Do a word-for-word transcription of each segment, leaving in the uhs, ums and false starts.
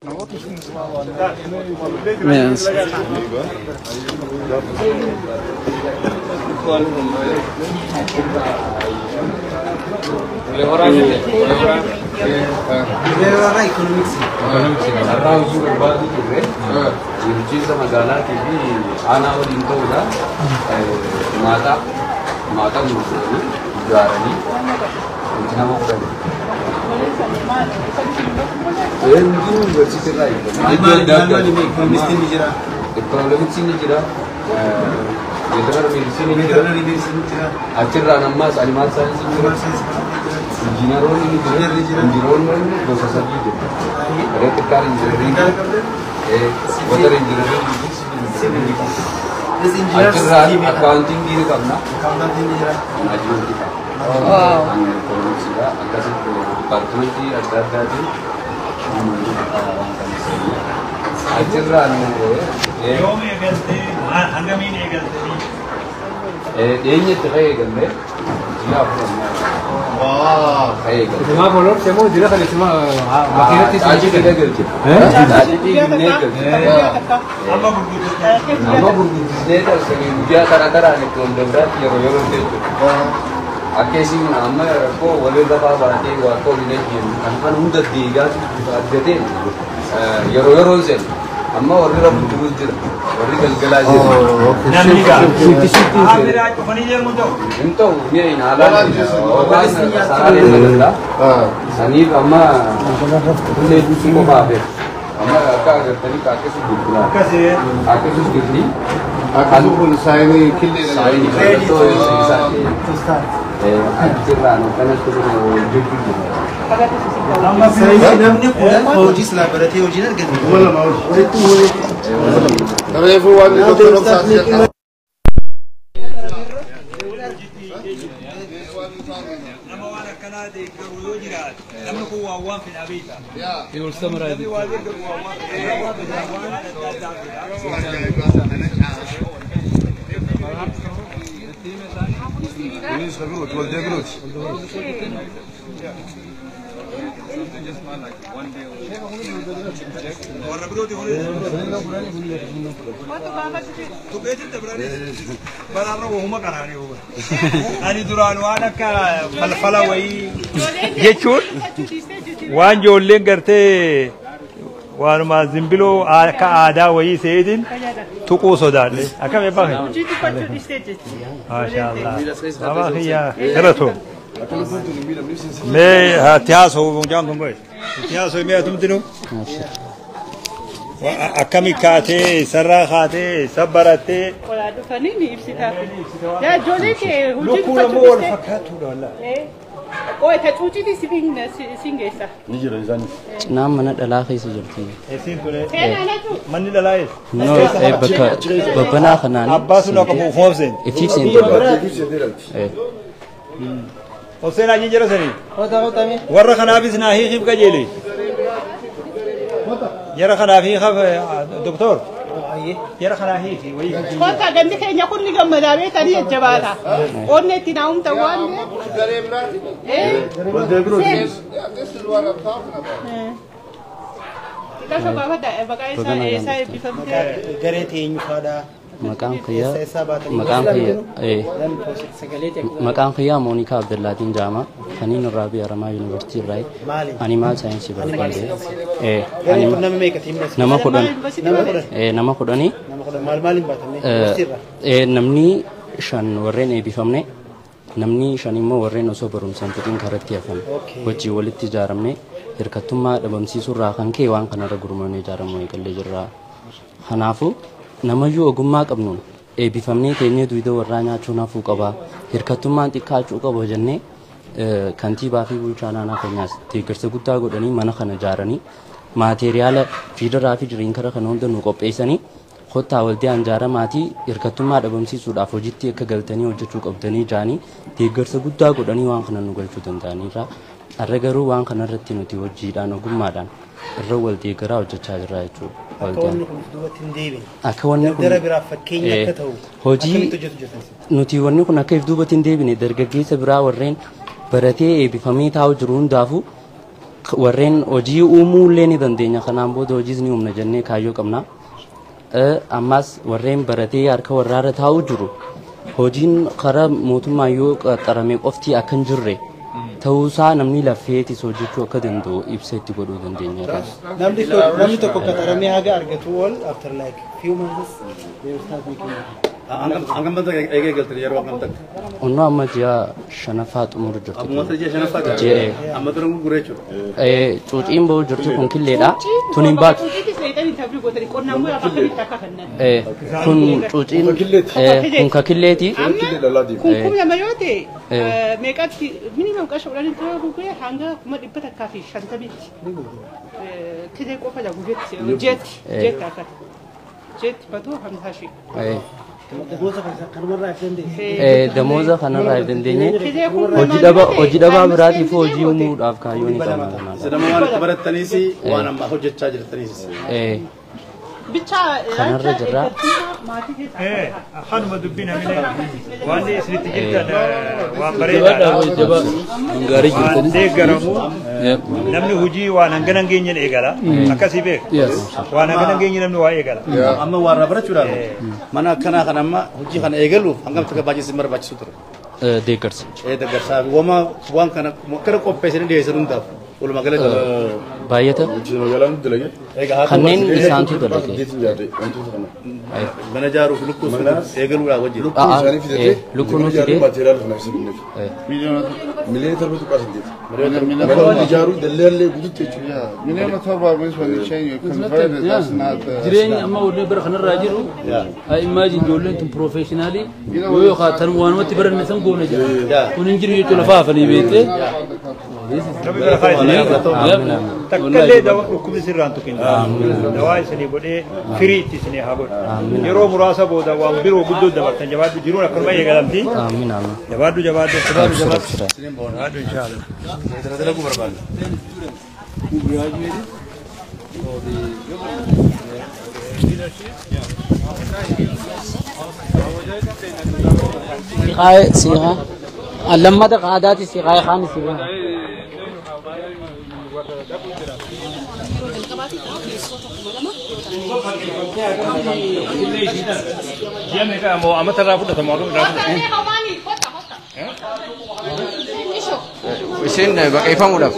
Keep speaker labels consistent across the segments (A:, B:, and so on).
A: Yes. Akesi nama ko wale da ba ba te wa ko ne ki an hunda diga adete yoro yoro zen amma wale da budu jira wale galgala jira namiga shiti shiti amira ko fani je mundo into ne ina ala wa sare da sani amma ne dusu ko ba be amma ka ga tani ka ke su dukla ka se ake su dukli akalu bol sai ne kille sai ne to sai Akhirnya, karena itu jadi. Lama saya namanya kuda Fauji selabarati Fauji nak ganti. Mana mau? Itu. Kalau everyone itu terus saja. Nama orang Kanada kalau jirat, nama ku awan di Abita. Ya. Iul Samara itu. Ini seru, dua jam terus. Orang berdoa boleh. Tu betul tak berani. Barang orang rumah kan hari itu. Hari duran wana ka fal falawai. Jechur. Wan jolen gerte. Wan ma zimbilo ka ada wai seedin. Tuku sodan. Akam apa? Masyaallah. Apa hiya? Kerato. मैं इतिहास हो जाऊँ तुम भाई इतिहास हो मैं तुम तीनों अकमी खाते सर्रा खाते सब बराते
B: वला तो फनी नहीं इसी का या जोले के
A: लोग पूरा मोर फक्का थोड़ा ला
B: ओए था चूची थी सिंग न सिंग ऐसा
A: नहीं जरा जानी
C: नाम मना डला कैसे जलती है
A: ऐसे तो ले मन डला है
C: नो ए बका बपना खनानी
A: अब्बास उन का मुखों से
C: इफिक से ए
A: Hussein aja jero seri. Warra khanabis nahi khib ka jeli. Jara khanafi khab doktor. Jara khanafi thi वही.
B: Kota gandi ke nyakun ni gamma dawe tani jabala. Onne tinaum tawan ne. Eh. Kita sebab ada bagai saya saya bisa
A: Gare thi fada.
C: मकाम खिया मकाम खिया ए मकाम खिया मोनिका अब्दुल्लादीन जामा खनीन राबी अरमा यूनिवर्सिटी राय एनिमल साइंस बरकांदे ए नमा खुदन ए नमा खुदनी ए नमनी शन वरेन ए बिफमने नमनी शनिमो वरेन ओसो बरुम संततिन खरती अफन वची वलित जारमने हिरकतुमा दबमसी सुरा खंके वां खनरा गुरुमने जारमो एकले जरा हनाफु नमजू अगुम्मा कबनून ए बिफमने तेने दुइदो वराना चुना फुकबा हिरकतुमा तिखा चुका भजने खंती बाफी बुलचाना ना कन्यास तिकर से गुत्ता गुडनी मन खन जारनी माटेरियल फीडर आफी ड्रिंक कर खनों तो नुको पैसनी खुद तावलते अंजारा माती हिरकतुमा दबमसी सुदा फुजिती एक गलतनी उज्ज चुक अब्दनी जानी तिकर से गुत्ता गुडनी वां खन नुगल चुतन जानी रा अर्रगरू वां खन रत्ती नुती वजीदान गुम्मादान الرول دي قراءة جتاج رايتو.
D: أكون دوة تنديبين.
C: أكون نكون.
D: درب رافكين يكتهو.
C: هوجي. نتيجة نكون كيف دوة تنديبين درجة كيس برا ورين براتي بفهمي تاو جرون دافو warreen hojii uumuu illee ni dandeenya kanaan booda hojiis ni humna jennee kaayyoo qabna ammas warreen baratee harka warraarra taa'u jiru hojiin karaa mootummaa yoo qaxaramee qofti akka hin jirre ta'uusaa namni lafeetis hojjechuu akka danda'u ibsa itti godhuu dandeenya.
D: Namni tokko namni tokko qaxaramee haga argatu wal after like few months they will start making money.
E: Angam banta eegee galtee yeroo angam takka.
C: Onnoo amma ji'a shanaffaa xumuru jirtu.
E: Amma ji'a shanaffaa galtee.
C: Jee.
E: Amma turan gureechu.
C: Eh cuuciin ba'u jirtu kun killeedha. Tun hin baatu. Eh kun cuuciin eh kun ka killeeti.
B: Kun kun lama yoo ta'e meeqatti minimum qasha olaanii tura gugee hanga kuma dhibba takkaa fi shantamitti. Kilee qofa la gugeetti jeetti jeetti akka jeetti batuu hamsaa shi.
C: Eh
D: Eh,
C: damoza kanarraa if dandeenye hojii dhaba hojii dhabaa biraatiif hojii uumuudhaaf kaayyoon qabna.
E: Sedama waan barattaniis waan amma hojjechaa jirtaniis.
C: Eh
B: bicha
C: kanarra jirra.
F: Eh hanuma dubbina mine waan isinitti jirtan waan bareedaadha.
C: Gaarii jirtani.
F: Deeggaramu namni hojii waan hangana hin geenye eegala akkasii beek. Waan hangana hin geenye namni waa eegala.
E: Amma waan barachuudhaan mana akkanaa kan amma hojii kana eegaluuf hangam takka baay'ee barbaachisu ture.
C: Deeggarsa.
E: Eh deeggarsa wama waan kana kana qopheessanii dhiyeessan hundaaf walumaa galatti.
C: Baay'ata. Kanneen isaantu dalage.
E: Mana jaaruuf lukkuus eegaluudhaaf wajjin.
C: Lukkuun fidee.
G: Miliyoona torba tuqaa saddeet. Miliyoona ijaaruu dalleellee guututti jechuudha.
H: Miliyoona torba means when you change you convert it that's not
I: jireenya amma wallee bara kanarraa jiru haa imagine ijoolleen tun professionally yoo yookaan tan waanumatti baranne san goone jira kun hin jiru jechuudha lafaa hafanii beektee
F: takkallee dawa dhukkubni sirraan tuqin dawaa isinii godhee firii itti isinii haa godhu yeroo muraasa booda waan biroo guddoo dabartan jabaaddu jiruun akkanuma eegalamti jabaaddu jabaaddu jabaaddu jabaaddu jabaaddu inshaallah
E: dalaguu barbaadna.
I: siqaay siqa lammata qaadaati siqaay khaan siqa
F: Yame ka mo amata ra fudata mo ra
A: Isin baqeeffamuudhaaf.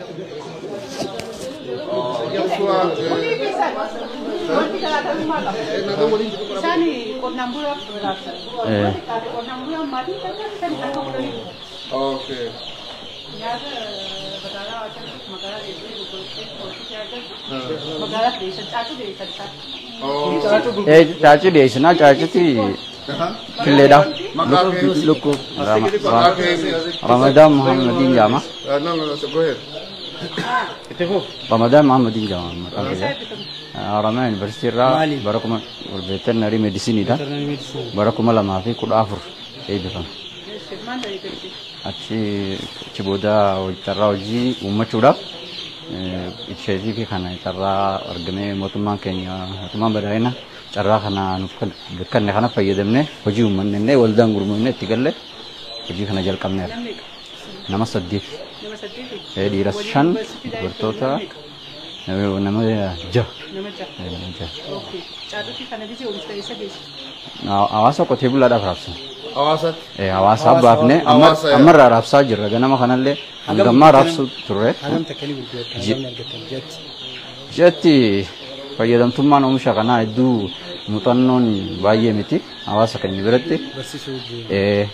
B: Sani qonnaan bulaa qonnaan bulaa maatii takka sani kan ta'u.
H: okay.
B: Nyaata magaalaa waajjirri magaalaa eebbee gurgurtee magaalaa deessan caacuu deessan caacuu.
C: Eh caacu deessinaa caacuti killeedha. Lukku Ramadan Muhammadin Jama.
H: No, no, no, so go ahead.
C: Ramadan Muhammadin Jama. Ramadan University ra barakuma veterinary medicine da barakuma lama fi kuda afur eebifam. Achi ciboda tarra hojii uummachuudhaaf ishee fi kana tarraa argamee mootummaan keenya mootummaan badhaadhina carraa kana nuuf kanne kana fayyadamne hojii uummanne illee waldaan gurmuunne itti galle hojii kana jalqabneera. Nama saddeet. Eh dhiiras shan dubartoota nama jaha.
B: Nama jaha. Okay. Caalutti kana biyya oomishta isa geessu.
C: Hawaasa qotee bulaadhaaf raabsan.
H: Hawaasa.
C: Eh hawaasa baafne ammarraa raabsaa jirra ganama kanallee hangammaa raabsu turre.
D: Hagam takkanii gurguratan hagam argatan jetti.
C: Jetti fayyadamtummaan oomisha kanaa hedduu muuxannoon baay'ee miti hawaasa keenya biratti.
D: Barsiisuu
C: Eh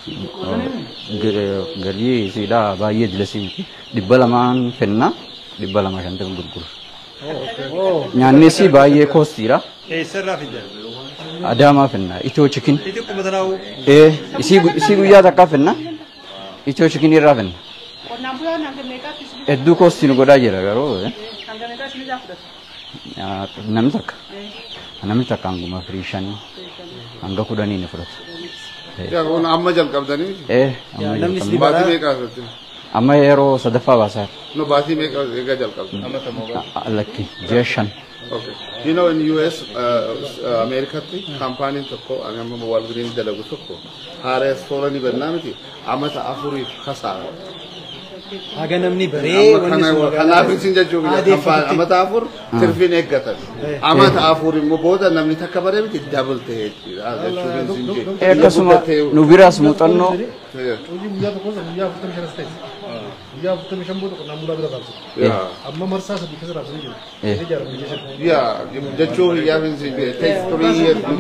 C: galii siidhaa baay'ee dilasii miti dhibba lamaan fenna dhibba lama shantamii gurguru. Nyaanni isii baay'ee koostiidha.
F: eessarraa fidda
C: Adaamaa fenna itoo chikin.
F: itti qubatanaa'u
C: Eh isii guyyaa takkaa fenna itoo chikin irraa fenna.
B: Qonnaan bulaan hanga meeqaatti isin
C: Hedduu koostii nu godhaa jira garuu
B: hanga meeqaa isin ijaa fudhatu?
C: namni takka namni takka hanguma firii shanii hanga kudhanii ni fudhatu.
H: Yaa kun amma jalqabdanii
C: Eh
D: namni isli
H: baatii
D: bara
H: meeqa asirratti?
C: amma yeroo sadaffaa baasaa
H: No, baatii meeqa eegaa jalqabdu?
C: lakki ji'a shan.
H: Okay. You know in U S uh, uh, America ti kampaniin tokko amma Walgreens dalagu tokko haaree sooranii bannaa miti amata afuriif kasaara.
D: haga namni baree wanni sun
H: kanaafin sin jechuun amata afur tirfiin eeggatan amata afur immoo booda namni takka baree miti double ta'e jechuun sin jechuudha.
A: Akkasuma nu biraas muuxannoo.
G: Hojii guyyaa tokko guyyaa afurtamii shanas ta'e. Guyyaa afurtamii shan booda qonnaan bulaa bira raabsa. Amma marsaa sadii keessa raabsanii jiru.
H: Yaa jechuun yaafin sin jechuudha. Turii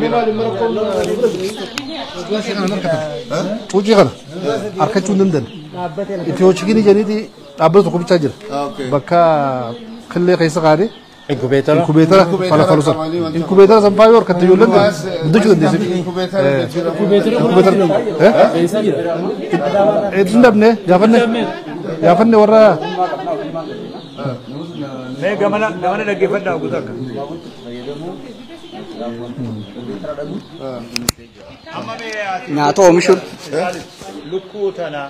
G: Hojii kana harkachuu hin dandeenye. Itiyoo chikini jedhanii dhaabbata tokko bichaa jira. Bakka killee keessa kaa'anii.
E: Inkubeetara.
G: Inkubeetara fala falu san. Inkubeetara san faayoo harkatti ijoolleen guddachuu dandeessi. Inkubeetara. Eh? Hin dhabne gaafanne gaafanne warra.
F: Mee gamana gamana dhaggeeffadhaa guutuu akka.
A: Nyaata oomishuun.
F: Lukkuu tana